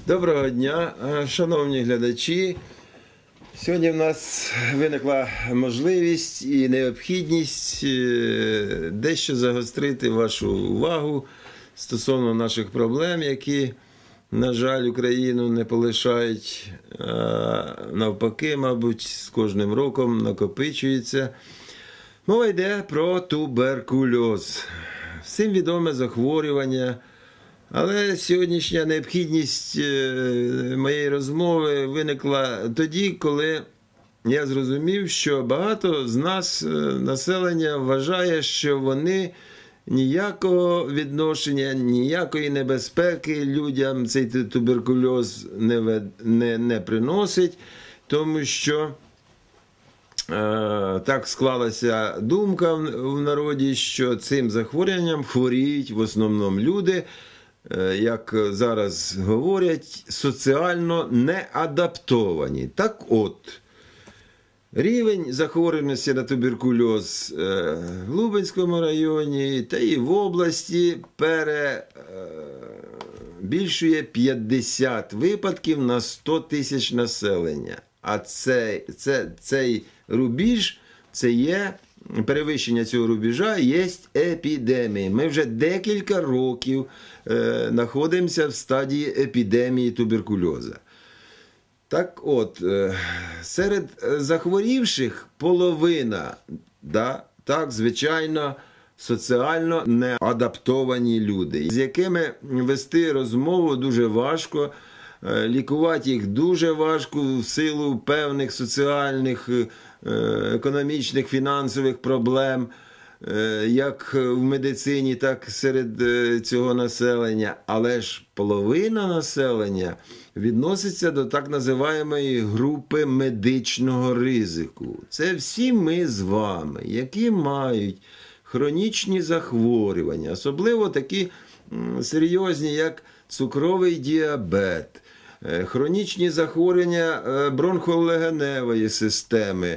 Доброго дня, шановні глядачі. Сьогодні в нас виникла можливість і необхідність дещо загострити вашу увагу стосовно наших проблем, які, на жаль, Україну не полишають, навпаки, мабуть, з кожним роком накопичується. Мова йде про туберкульоз. Всім відоме захворювання. Але сьогоднішня необхідність моєї розмови виникла тоді, коли я зрозумів, що багато з нас, населення, вважає, що вони ніякого відношення, ніякої небезпеки людям цей туберкульоз не приносить, тому що так склалася думка в народі, що цим захворюванням хворіють в основному люди, як зараз говорять, соціально неадаптовані. Так от, рівень захворюваності на туберкульоз в Лубенському районі та і в області перебільшує 50 випадків на 100 тисяч населення. А цей рубіж, це є, перевищення цього рубежа є епідемія. Ми вже декілька років знаходимося в стадії епідемії туберкульозу. Так от, серед захворівших половина, так, звичайно, соціально неадаптовані люди, з якими вести розмову дуже важко, лікувати їх дуже важко в силу певних соціальних, економічних, фінансових проблем, як в медицині, так і серед цього населення. Але ж половина населення відноситься до так називаємої групи медичного ризику. Це всі ми з вами, які мають хронічні захворювання, особливо такі серйозні, як цукровий діабет, хронічні захворювання бронхолегеневої системи,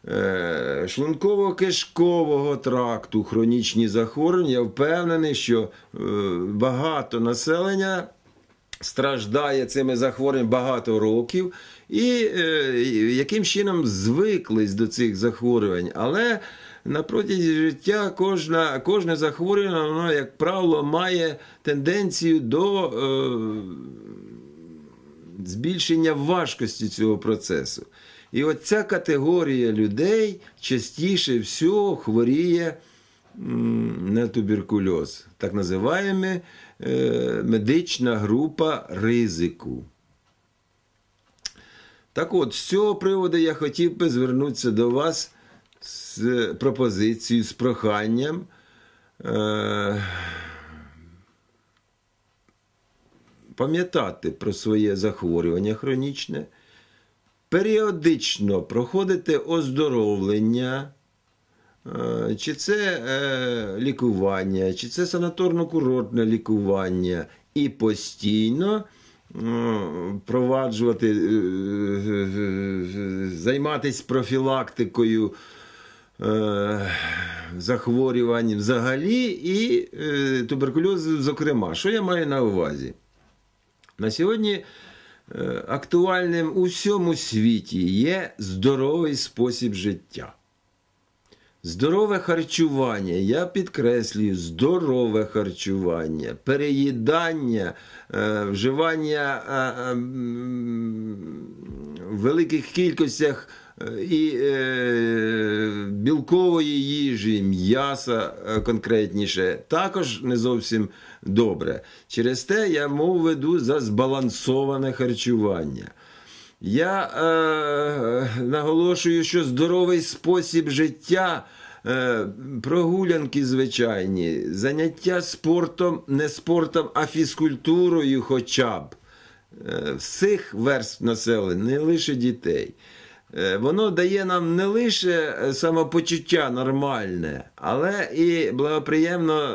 шлунково-кишкового тракту, хронічні захворювання. Я впевнений, що багато населення страждає цими захворюваннями багато років і яким чином звиклись до цих захворювань. Але на протязі життя кожне захворювання, воно, як правило, має тенденцію до збільшення важкості цього процесу. І от ця категорія людей частіше всього хворіє на туберкульоз. Так називаємо медична група ризику. Так от, з цього приводу я хотів би звернутися до вас з пропозицією, з проханням пам'ятати про своє захворювання хронічне, періодично проходити оздоровлення, чи це лікування, чи це санаторно-курортне лікування, і постійно впроваджувати, займатися профілактикою захворювань взагалі і туберкульозу зокрема. Що я маю на увазі? На сьогодні актуальним у всьому світі є здоровий спосіб життя. Здорове харчування, я підкреслюю, здорове харчування, переїдання, вживання в великих кількостях і білкової їжі, м'яса конкретніше, також не зовсім добре. Через те я мову веду за збалансоване харчування. Я наголошую, що здоровий спосіб життя, прогулянки звичайні, заняття спортом, не спортом, а фізкультурою хоча б, всіх верств населення, не лише дітей. Воно дає нам не лише самопочуття нормальне, але і благоприємно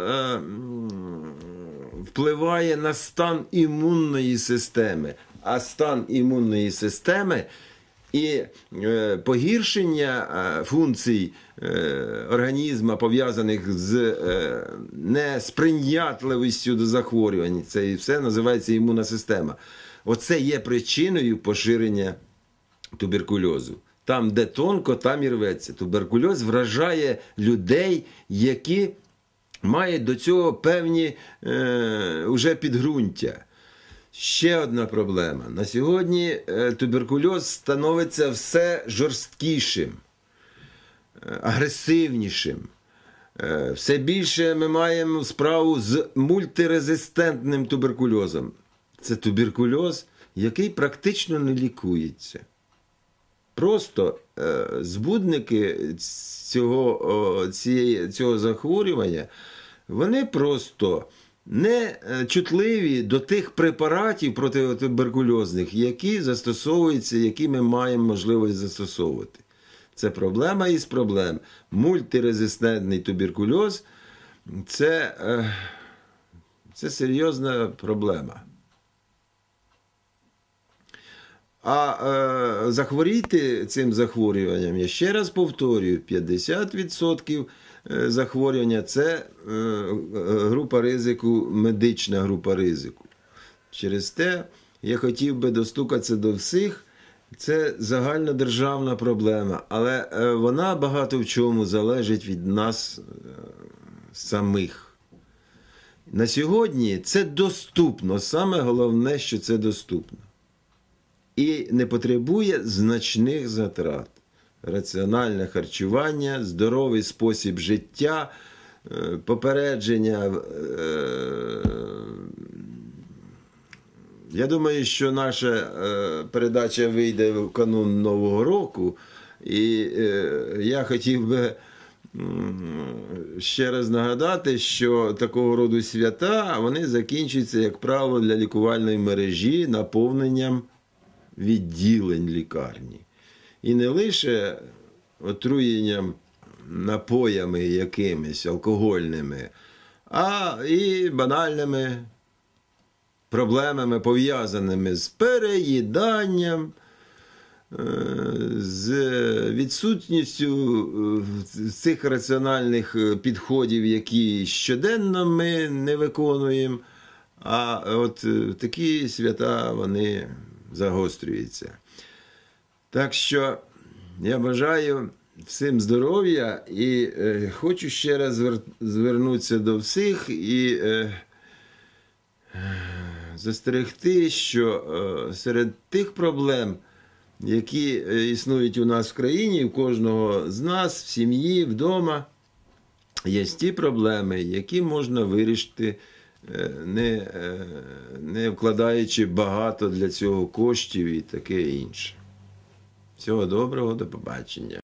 впливає на стан імунної системи. А стан імунної системи і погіршення функцій організму, пов'язаних з несприйнятливістю до захворювань, це і все називається імунна система, Оце є причиною поширення туберкульозу. Там, де тонко, там і рветься. Туберкульоз вражає людей, які мають до цього певні уже підґрунтя. Ще одна проблема. На сьогодні туберкульоз становиться все жорсткішим, агресивнішим. Все більше ми маємо справу з мультирезистентним туберкульозом. Це туберкульоз, який практично не лікується. Просто збудники цього захворювання, вони просто не чутливі до тих препаратів протитуберкульозних, які застосовуються, які ми маємо можливість застосовувати. Це проблема із проблем. Мультирезистентний туберкульоз – це серйозна проблема. А захворіти цим захворюванням, я ще раз повторюю, 50% захворювання – це група ризику, медична група ризику. Через те я хотів би достукатися до всіх. Це загальнодержавна проблема, але вона багато в чому залежить від нас самих. На сьогодні це доступно, саме головне, що це доступно. І не потребує значних затрат. Раціональне харчування, здоровий спосіб життя, попередження. Я думаю, що наша передача вийде в канун Нового року. І я хотів би ще раз нагадати, що такого роду свята, вони закінчуються, як правило, для лікувальної мережі наповненням відділень лікарні. І не лише отруєнням напоями якимись алкогольними, а і банальними проблемами, пов'язаними з переїданням, з відсутністю цих раціональних підходів, які щоденно ми не виконуємо, а от такі свята, вони загострюються. Так що я бажаю всім здоров'я і хочу ще раз звернутися до всіх і застерегти, що серед тих проблем, які існують у нас в країні, у кожного з нас, в сім'ї, вдома, є ті проблеми, які можна вирішити, не вкладаючи багато для цього коштів і таке інше. Всього доброго, до побачення.